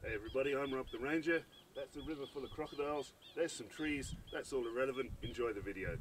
Hey everybody, I'm Rob the Ranger. That's a river full of crocodiles. There's some trees. That's all irrelevant. Enjoy the video.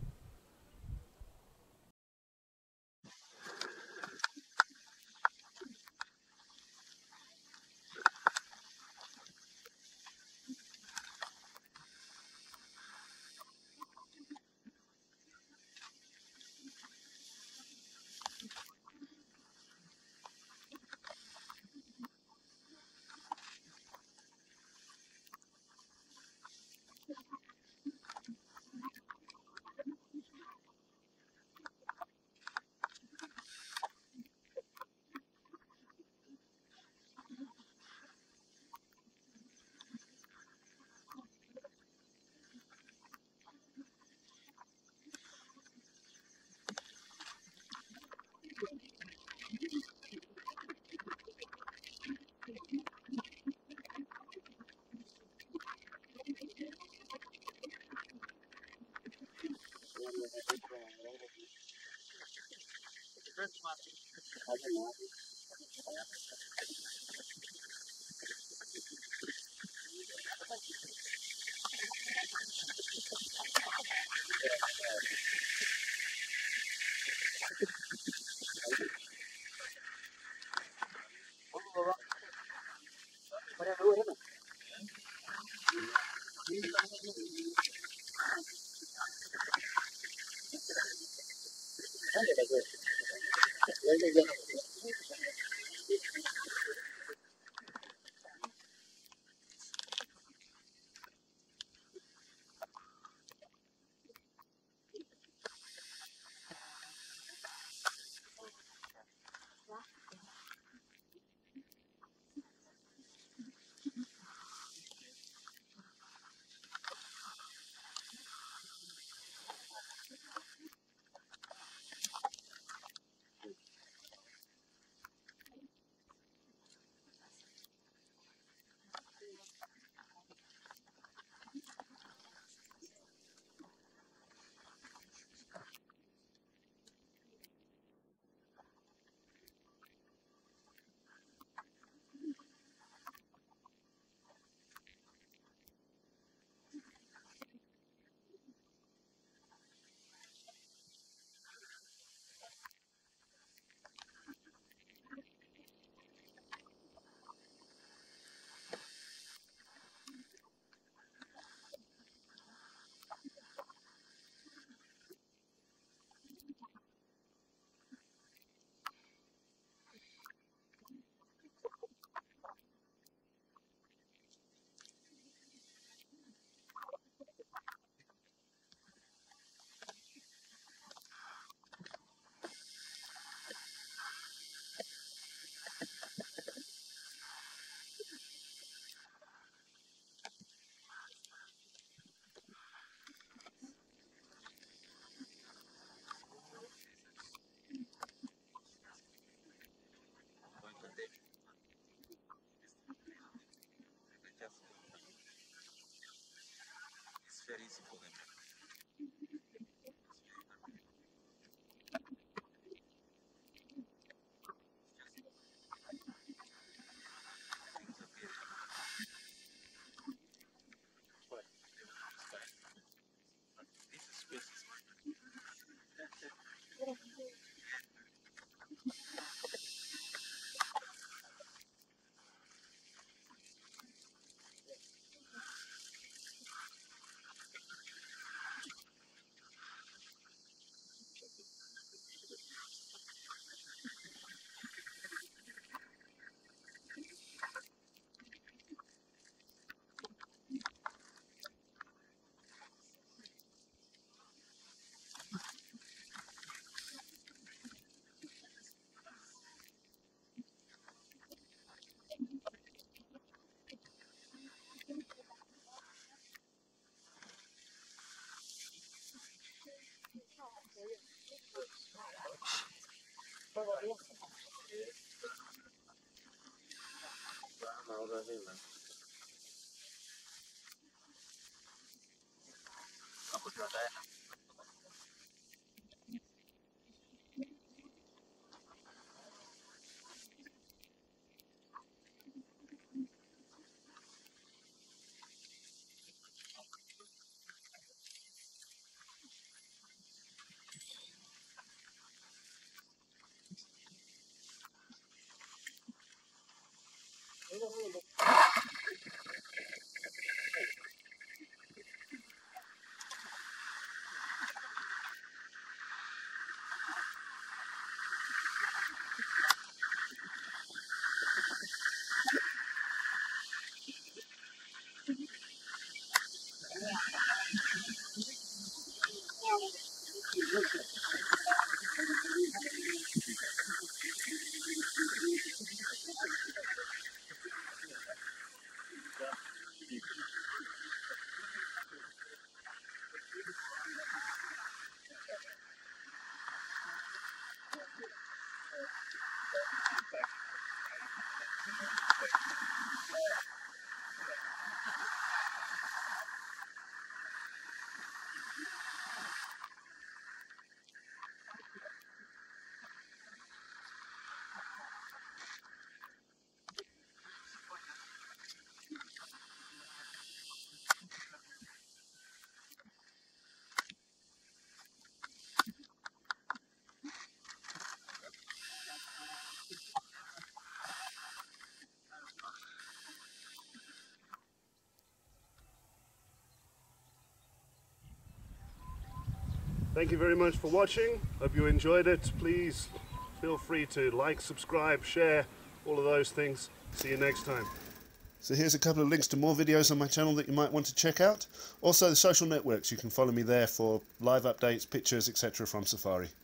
Thank you very much for watching. Hope you enjoyed it. Please feel free to like, subscribe, share, all of those things. See you next time. So here's a couple of links to more videos on my channel that you might want to check out. Also the social networks, you can follow me there for live updates, pictures, etc. from Safari.